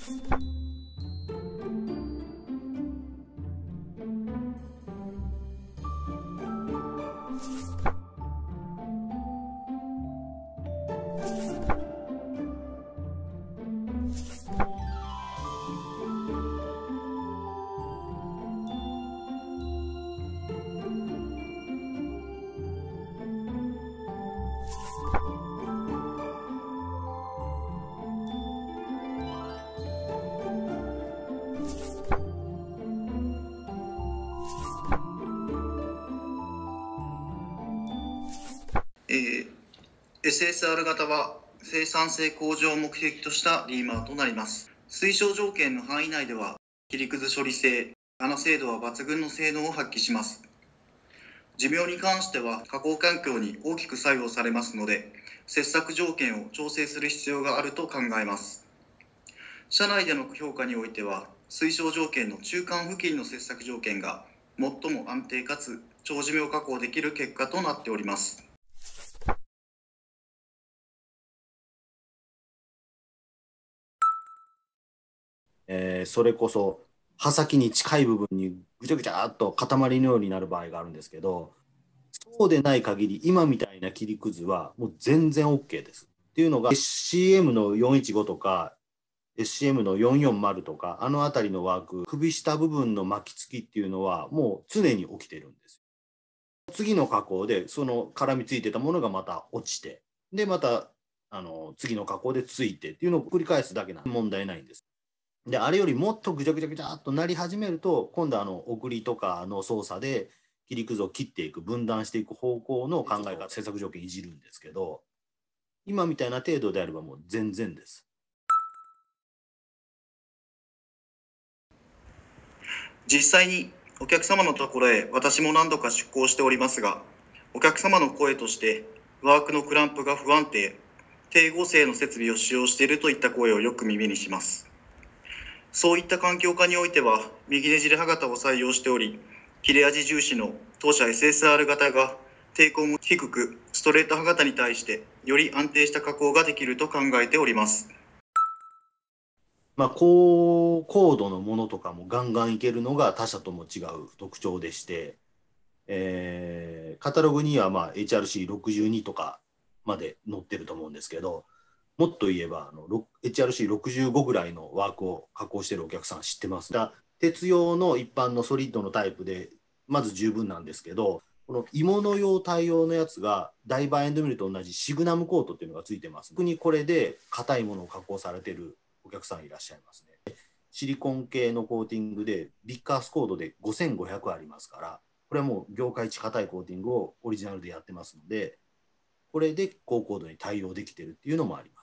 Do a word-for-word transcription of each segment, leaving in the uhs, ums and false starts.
えー、エスエスアール 型は生産性向上を目的としたリーマーとなります。推奨条件の範囲内では切りくず処理性、穴精度は抜群の性能を発揮します。寿命に関しては加工環境に大きく作用されますので、切削条件を調整する必要があると考えます。社内での評価においては、推奨条件の中間付近の切削条件が最も安定かつ長寿命加工できる結果となっております。 えー、それこそ刃先に近い部分にぐちゃぐちゃっと塊のようになる場合があるんですけど、そうでない限り今みたいな切りくずはもう全然 OK です。っていうのが エスシーエム のよんひゃくじゅうごとか エスシーエム のよんひゃくよんじゅうとかあの辺りのワーク、首下部分の巻きつきっていうのはもう常に起きてるんです。次の加工でその絡みついてたものがまた落ちて、でまたあの次の加工でついてっていうのを繰り返すだけなんで問題ないんです。であれよりもっとぐちゃぐちゃぐちゃっとなり始めると、今度あの送りとかの操作で切りくずを切っていく、分断していく方向の考え方、制作条件いじるんですけど、今みたいな程度であればもう全然です。 実際にお客様のところへ私も何度か出向しておりますが、お客様の声としてワークのクランプが不安定、低合成の設備を使用しているといった声をよく耳にします。そういった環境下においては右ねじれ刃型を採用しており、切れ味重視の当社 エスエスアール 型が抵抗も低く、ストレート刃型に対してより安定した加工ができると考えております。 まあ、高高度のものとかもガンガンいけるのが他社とも違う特徴でして、えー、カタログにはまあ エイチアールシーろくじゅうに とかまで載ってると思うんですけど、もっと言えばあの エイチアールシーろくじゅうご ぐらいのワークを加工しているお客さん知ってます。だ鉄用の一般のソリッドのタイプでまず十分なんですけど、この鋳物用対応のやつがダイバーエンドミルと同じシグナムコートっていうのがついてます。特にこれで硬いものを加工されてるお客さんいらっしゃいますね。シリコン系のコーティングでビッカースコードでごせんごひゃくありますから、これはもう業界一硬いコーティングをオリジナルでやってますので、これで高高度に対応できてるっていうのもあります。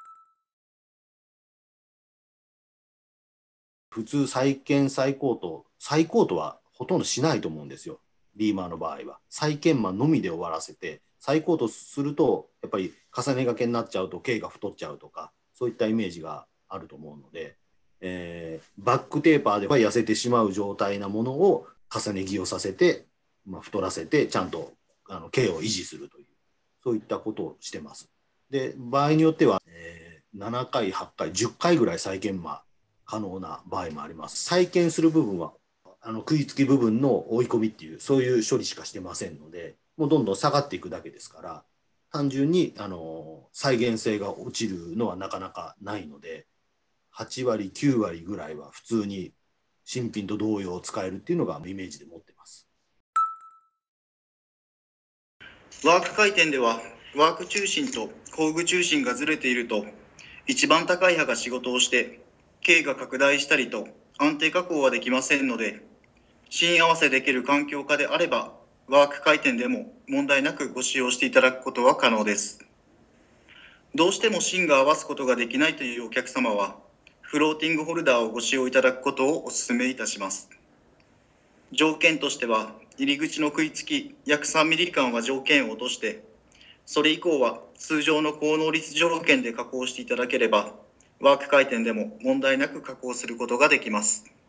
普通再建再コート、再コートはほとんどしないと思うんですよ。リーマーの場合は再建マンのみで終わらせて、再コートするとやっぱり重ねがけになっちゃうと径が太っちゃうとか、そういったイメージがあると思うので、えー、バックテーパーでは痩せてしまう状態なものを重ね着をさせて、まあ、太らせてちゃんとあの径を維持するという、そういったことをしてます。で場合によっては、えー、ななかいはちかいじゅっかいぐらい再建マン可能な場合もあります。再建する部分はあの食いつき部分の追い込みっていうそういう処理しかしてませんので、もうどんどん下がっていくだけですから、単純にあの再現性が落ちるのはなかなかないので、はちわりきゅうわりぐらいは普通に新品と同様使えるっていうのがイメージで持ってます。 ワーク回転ではワーク中心と工具中心がずれていると、一番高い刃が仕事をして径が拡大したりと安定加工はできませんので、芯合わせできる環境下であればワーク回転でも問題なくご使用していただくことは可能です。どうしても芯が合わすことができないというお客様は、フローティングホルダーをご使用いただくことをお勧めいたします。条件としては、入り口の食いつき約さんミリ間は条件を落として、それ以降は通常の高能率条件で加工していただければ、ワーク回転でも問題なく加工することができます。